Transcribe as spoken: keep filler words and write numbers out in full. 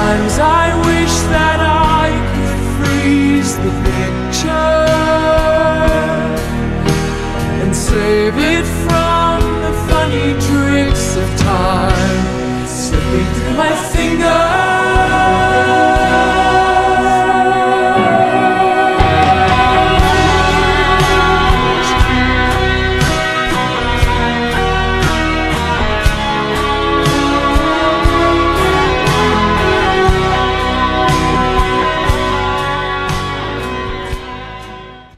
Sometimes I wish that I could freeze the picture and save it from the funny tricks of time slipping through my fingers.